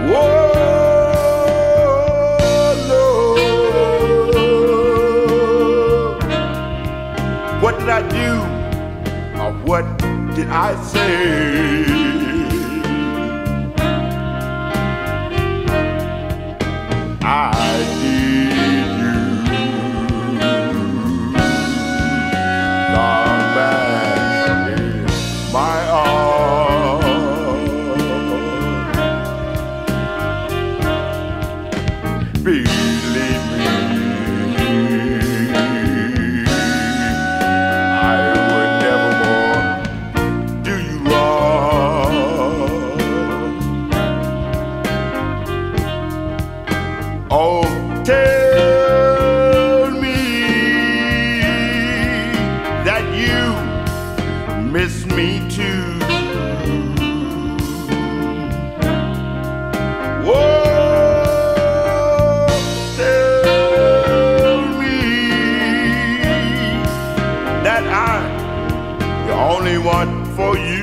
Oh, Lord, what did I do or what did I say? I need you. Come back in my arms. Believe me, I would never more do you wrong. Oh, tell me that you miss me too. Oh, tell me that I'm the only one for you.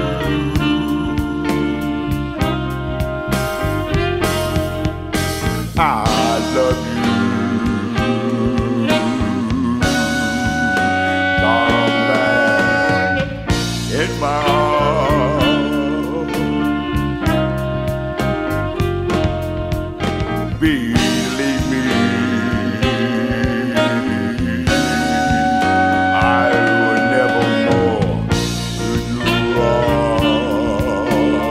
I love you. Come back in my arms. Believe me, I will never more do you wrong.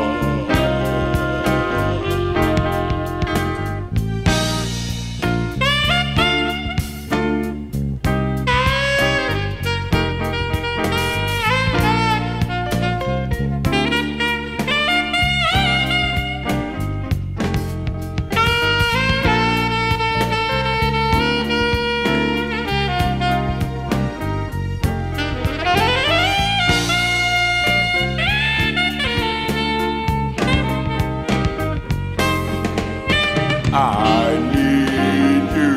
I need you.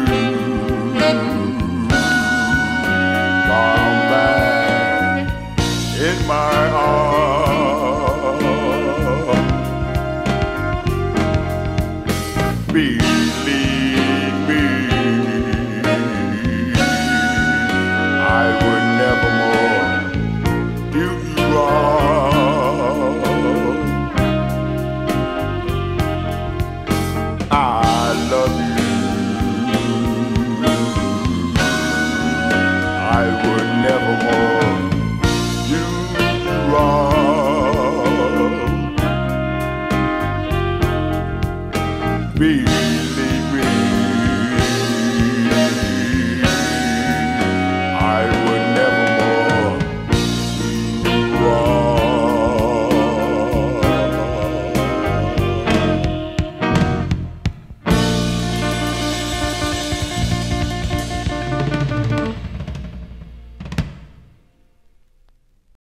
Come back in my arms. Believe